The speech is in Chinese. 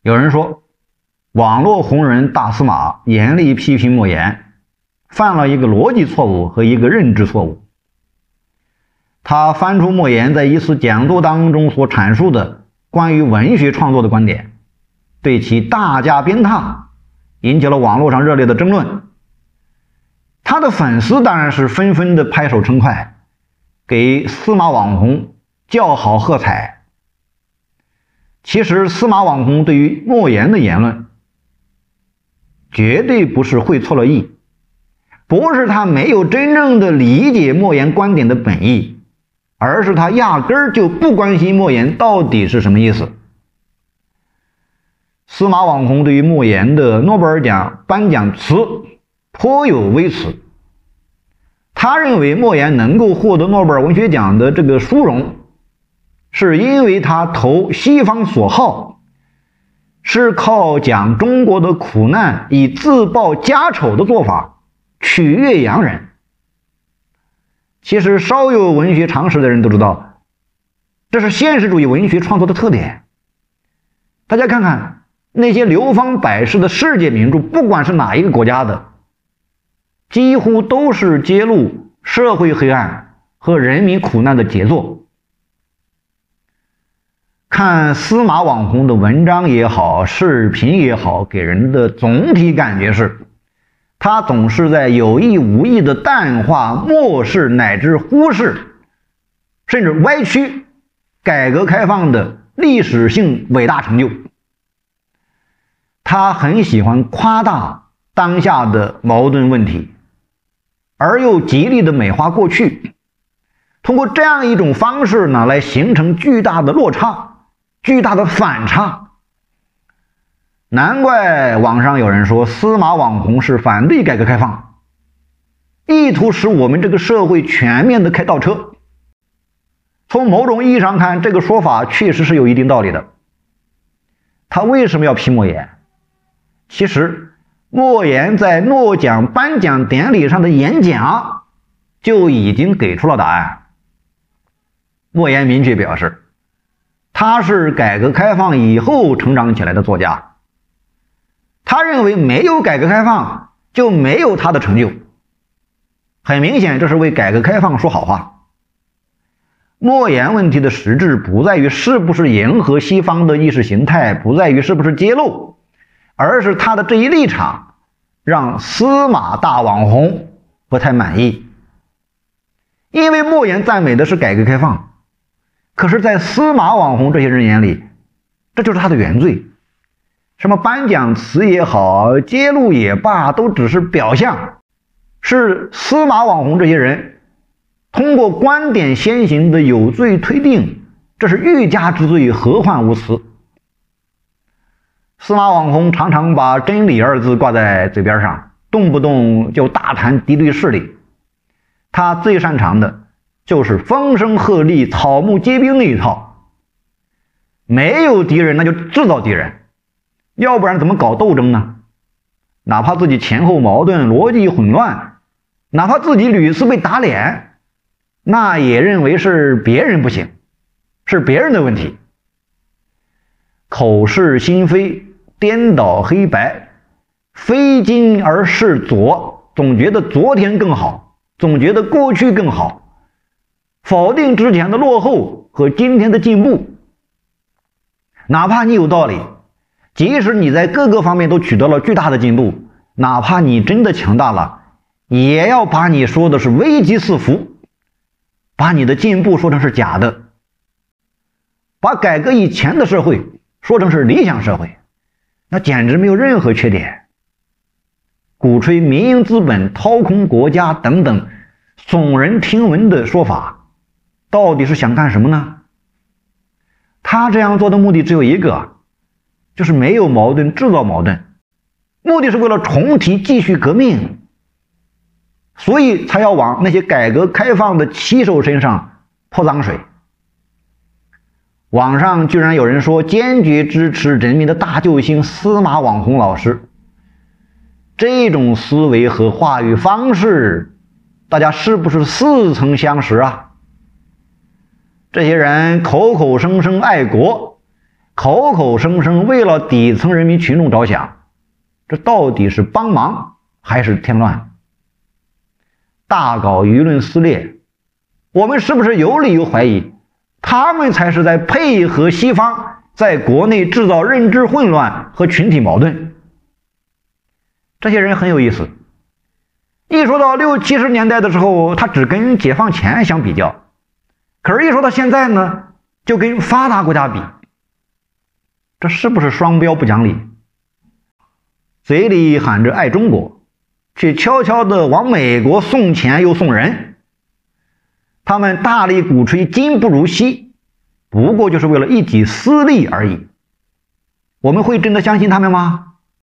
有人说，网络红人大司马严厉批评莫言，犯了一个逻辑错误和一个认知错误。他翻出莫言在一次讲座当中所阐述的关于文学创作的观点，对其大加鞭挞，引起了网络上热烈的争论。他的粉丝当然是纷纷的拍手称快，给司马网红叫好喝彩。其实司马网红对于莫言的言论绝对不是会错了意，不是他没有真正的理解莫言观点的本意，而是他压根儿就不关心莫言到底是什么意思。司马网红对于莫言的诺贝尔奖颁奖词颇有微词，他认为莫言能够获得诺贝尔文学奖的这个殊荣，是因为他投西方所好，是靠讲中国的苦难以自报家丑的做法取悦洋人。其实稍有文学常识的人都知道，这是现实主义文学创作的特点。大家看看那些流芳百世的世界名著，不管是哪一个国家的，几乎都是揭露社会黑暗和人民苦难的杰作。看司马网红的文章也好，视频也好，给人的总体感觉是，他总是在有意无意的淡化、漠视乃至忽视，甚至歪曲改革开放的历史性伟大成就。他很喜欢夸大当下的矛盾问题，而又极力的美化过去，通过这样一种方式呢，来形成巨大的落差、巨大的反差。难怪网上有人说司马网红是反对改革开放，意图使我们这个社会全面的开倒车。从某种意义上看，这个说法确实是有一定道理的。他为什么要批莫言？其实莫言在诺奖颁奖典礼上的演讲就已经给出了答案。莫言明确表示，他是改革开放以后成长起来的作家，他认为没有改革开放就没有他的成就。很明显，这是为改革开放说好话。莫言问题的实质不在于是不是迎合西方的意识形态，不在于是不是揭露，而是他的这一立场让司马大网红不太满意。因为莫言赞美的是改革开放，可是在司马网红这些人眼里，这就是他的原罪。什么颁奖词也好，揭露也罢，都只是表象，是司马网红这些人通过观点先行的有罪推定，这是欲加之罪，何患无辞。司马网红常常把真理二字挂在嘴边上，动不动就大谈敌对势力。他最擅长的就是风声鹤唳、草木皆兵那一套。没有敌人，那就制造敌人，要不然怎么搞斗争呢？哪怕自己前后矛盾、逻辑混乱，哪怕自己屡次被打脸，那也认为是别人不行，是别人的问题。口是心非，颠倒黑白，非今而是昨，总觉得昨天更好，总觉得过去更好，否定之前的落后和今天的进步。哪怕你有道理，即使你在各个方面都取得了巨大的进步，哪怕你真的强大了，也要把你说的是危机四伏，把你的进步说成是假的，把改革以前的社会说成是理想社会，那简直没有任何缺点。鼓吹民营资本掏空国家等等耸人听闻的说法，到底是想干什么呢？他这样做的目的只有一个，就是没有矛盾制造矛盾，目的是为了重提继续革命，所以才要往那些改革开放的旗手身上泼脏水。网上居然有人说坚决支持人民的大救星司马网红老师，这种思维和话语方式，大家是不是似曾相识啊？这些人口口声声爱国， 口口声声为了底层人民群众着想，这到底是帮忙还是添乱？大搞舆论撕裂，我们是不是有理由怀疑，他们才是在配合西方在国内制造认知混乱和群体矛盾？这些人很有意思，一说到60、70年代的时候，他只跟解放前相比较，可是一说到现在呢，就跟发达国家比，这是不是双标不讲理？嘴里喊着爱中国，却悄悄地往美国送钱又送人。他们大力鼓吹今不如昔，不过就是为了一己私利而已。我们会真的相信他们吗？